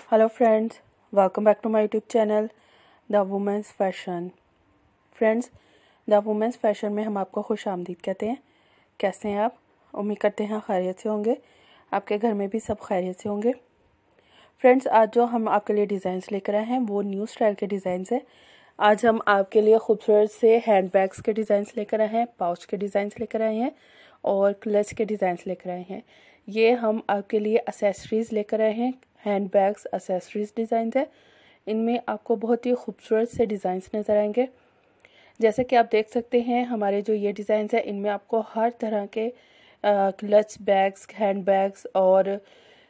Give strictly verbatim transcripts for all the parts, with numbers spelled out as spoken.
Hello friends, welcome back to my YouTube channel the women's fashion. Friends, the women's fashion में हम आपको खुश आमदीद कहते हैं। कैसे हैं आप? उम्मीद करते हैं खैरियत से होंगे, आपके घर में भी सब खैरियत से होंगे। फ्रेंड्स, आज जो हम आपके लिए डिज़ाइंस लेकर आए हैं वो न्यू स्टाइल के डिज़ाइंस हैं। आज हम आपके लिए खूबसूरत से हैंड बैग्स के डिज़ाइंस लेकर आए हैं, पाउच के डिज़ाइंस लेकर आए हैं और क्लच के डिज़ाइंस लेकर आए हैं। ये हम आपके लिए एसेसरीज़ लेकर आए हैं, हैंड बैग्स एसेसरीज डिज़ाइन है। इनमें आपको बहुत ही खूबसूरत से डिज़ाइंस नज़र आएंगे। जैसे कि आप देख सकते हैं, हमारे जो ये डिज़ाइंस है इनमें आपको हर तरह के क्लच बैग्स, हैंड बैग्स और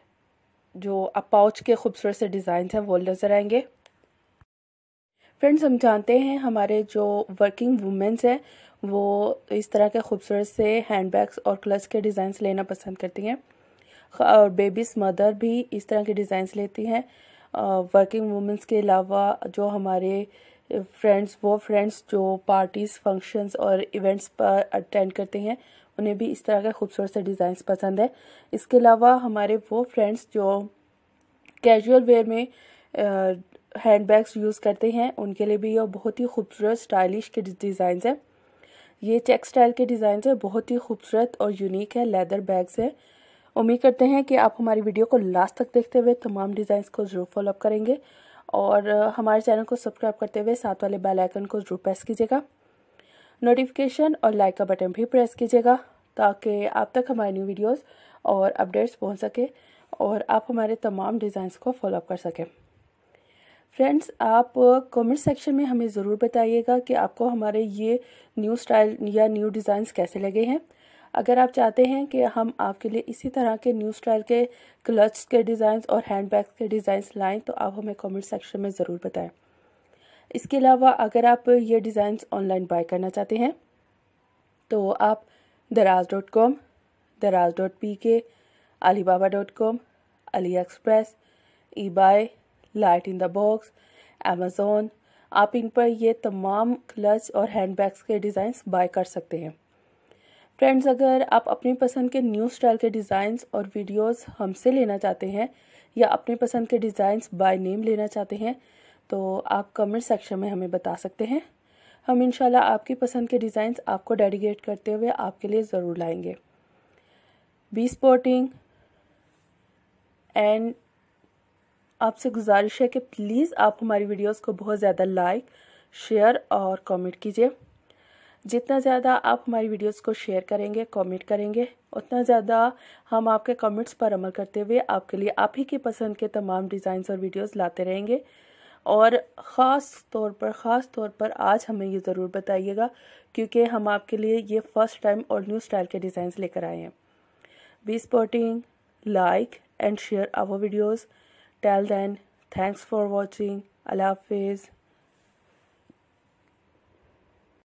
जो पाउच के खूबसूरत से डिज़ाइंस हैं वो नज़र आएंगे। फ्रेंड्स, हम जानते हैं हमारे जो वर्किंग वुमेन्स हैं वो इस तरह के खूबसूरत से हैंड बैग्स और क्लच के डिज़ाइंस लेना पसंद करती हैं और बेबीज मदर भी इस तरह के डिज़ाइंस लेती हैं। वर्किंग वुमेंस के अलावा जो हमारे फ्रेंड्स वो फ्रेंड्स जो पार्टीज़, फंक्शंस और इवेंट्स पर अटेंड करते हैं उन्हें भी इस तरह के खूबसूरत से डिज़ाइंस पसंद है। इसके अलावा हमारे वो फ्रेंड्स जो कैजुअल वेयर में हैंड बैग्स यूज़ करते हैं उनके लिए भी ये बहुत ही खूबसूरत स्टाइलिश के डिज़ाइंस हैं। ये चेक स्टाइल के डिज़ाइंस है, बहुत ही खूबसूरत और यूनिक है, लेदर बैग्स है। उम्मीद करते हैं कि आप हमारी वीडियो को लास्ट तक देखते हुए तमाम डिज़ाइंस को ज़रूर फॉलोअप करेंगे और हमारे चैनल को सब्सक्राइब करते हुए साथ वाले बेल आइकन को ज़रूर प्रेस कीजिएगा। नोटिफिकेशन और लाइक का बटन भी प्रेस कीजिएगा ताकि आप तक हमारी न्यू वीडियोस और अपडेट्स पहुंच सके और आप हमारे तमाम डिज़ाइंस को फॉलोअप कर सकें। फ्रेंड्स, आप कमेंट सेक्शन में हमें ज़रूर बताइएगा कि आपको हमारे ये न्यू स्टाइल या न्यू डिज़ाइंस कैसे लगे हैं। अगर आप चाहते हैं कि हम आपके लिए इसी तरह के न्यू स्टाइल के क्लच के डिज़ाइंस और हैंड बैग्स के डिज़ाइंस लाएं तो आप हमें कमेंट सेक्शन में ज़रूर बताएं। इसके अलावा अगर आप ये डिज़ाइंस ऑनलाइन बाय करना चाहते हैं तो आप Daraz dot com, Daraz dot P K, Alibaba dot com, AliExpress, eBay, light in the box, Amazon, आप इन पर ये तमाम क्लच और हैंड बैग्स के डिज़ाइंस बाय कर सकते हैं। फ्रेंड्स, अगर आप अपनी पसंद के न्यू स्टाइल के डिज़ाइंस और वीडियोस हमसे लेना चाहते हैं या अपनी पसंद के डिज़ाइंस बाय नेम लेना चाहते हैं तो आप कमेंट सेक्शन में हमें बता सकते हैं। हम इंशाल्लाह आपकी पसंद के डिज़ाइंस आपको डेडिकेट करते हुए आपके लिए ज़रूर लाएंगे। बी स्पोर्टिंग एंड आपसे गुजारिश है कि प्लीज़ आप हमारी वीडियोस को बहुत ज़्यादा लाइक, शेयर और कमेंट कीजिए। जितना ज़्यादा आप हमारी वीडियोस को शेयर करेंगे, कमेंट करेंगे, उतना ज़्यादा हम आपके कमेंट्स पर अमल करते हुए आपके लिए आप ही की पसंद के तमाम डिज़ाइंस और वीडियोस लाते रहेंगे। और ख़ास तौर पर ख़ास तौर पर आज हमें ये ज़रूर बताइएगा क्योंकि हम आपके लिए ये फ़र्स्ट टाइम और न्यू स्टाइल के डिज़ाइंस लेकर आए हैं। Be supporting, like and share our videos. Till then, thanks for watching. अल्लाह हाफिज़।